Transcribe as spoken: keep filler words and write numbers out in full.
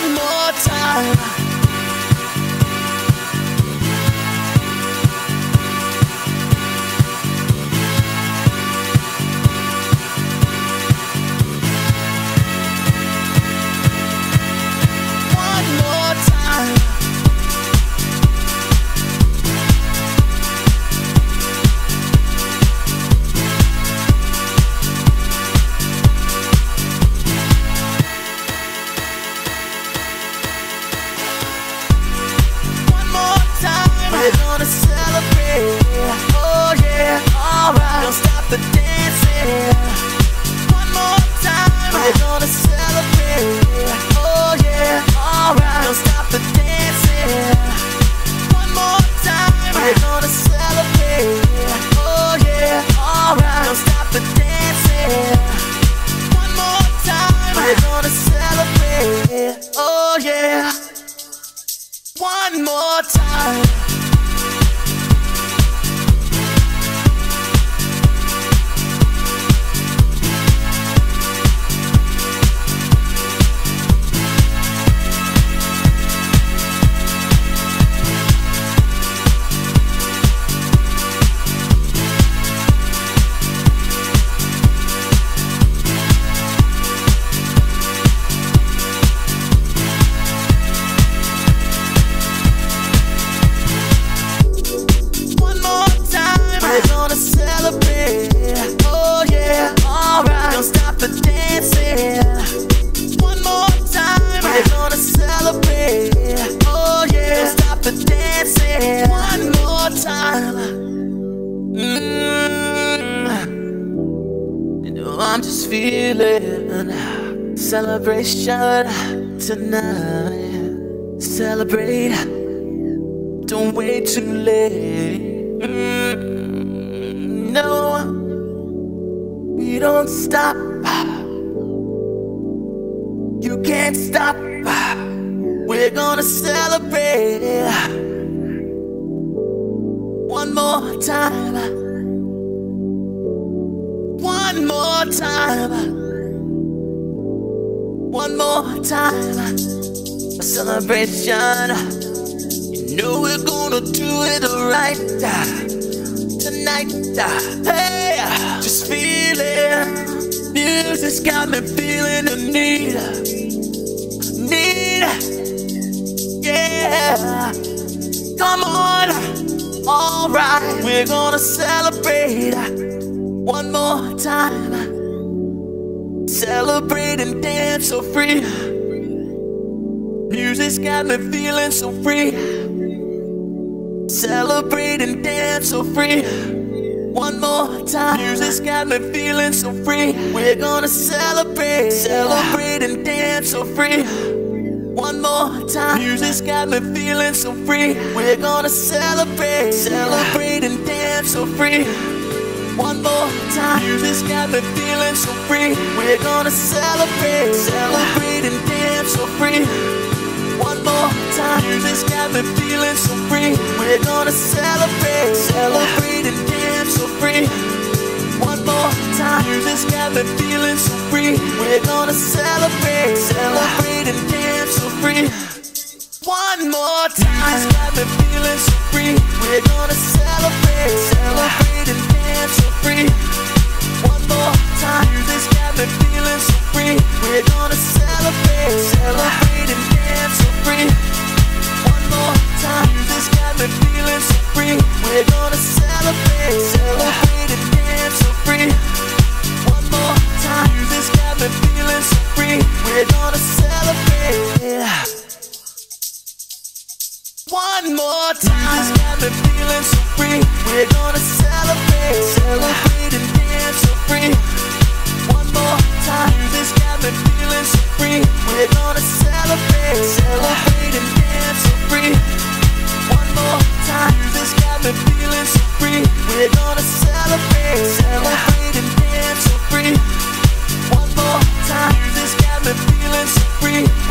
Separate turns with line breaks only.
One more time. We're gonna celebrate, oh yeah, alright. Don't stop the dancing. One more time. We're gonna celebrate, oh yeah, alright. Don't stop the dancing. One more time. We're gonna celebrate, oh yeah, alright. Don't stop the dancing. One more time. We're gonna celebrate, oh yeah. One more time. We're gonna celebrate, oh yeah, alright. Don't stop the dancing. One more time. We're gonna celebrate, oh yeah. Don't stop the dancing. One more time. Mm. You know I'm just feeling celebration tonight. Celebrate, don't wait too late. Mm. No, we don't stop. You can't stop. We're gonna celebrate one more time. One more time. One more time. A celebration. You know we're gonna do it right tonight. Hey, just feeling. Music's got me feeling the need. Need. Yeah. Come on. Alright. We're gonna celebrate one more time. Celebrate and dance so free. Music's got me feeling so free. Celebrate and dance so free. One more time. Music's got me feeling so free. We're gonna celebrate. Celebrate and dance so free. One more time. Music's got me feeling so free. We're gonna celebrate. Celebrate and dance so free. One more time. Music's got me feeling so free. We're gonna celebrate. Celebrate and dance so free. One more time. Music's got me feeling so free. We're gonna celebrate. Celebrate and dance so free. One more time. Music's got me feeling so free. We're gonna celebrate. Celebrate and dance so free. One more time. Music's got me feeling so free. We're gonna celebrate. Celebrate and dance so free. One more time. Music's got me feeling so free. We're gonna celebrate. Celebrate and dance so free. One more time. Music's got me feeling so free. We're gonna celebrate. Celebrate and dance so free. One more time. Music's got me feeling so free. We're gonna celebrate. One more time. Music's got me feeling so free. We're gonna celebrate. Celebrate and dance so free. One more time. Music's got me feeling so free. We're gonna celebrate. Celebrate and dance so free. One more time. Music's got me feeling so free. We're gonna celebrate. Celebrate and dance so free. One more time. Music's got me feeling so free.